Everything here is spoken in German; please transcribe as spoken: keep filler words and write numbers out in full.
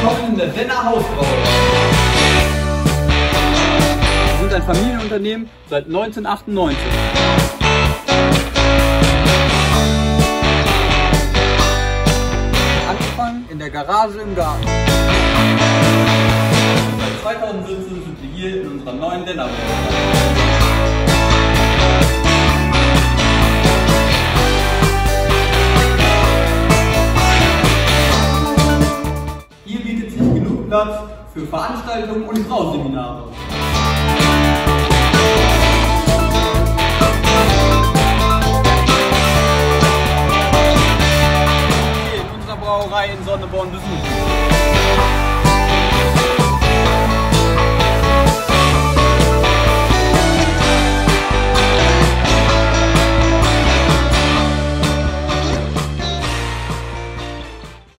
Willkommen in der Denner Hausbrauerei. Wir sind ein Familienunternehmen seit neunzehnhundertachtundneunzig. Angefangen in der Garage im Garten. Seit zweitausendsiebzehn sind wir hier in unserer neuen Denner Brauerei. Hier bietet sich genug Platz für Veranstaltungen und Brauseminare. Hier in unserer Brauerei in Sonneborn besuchen.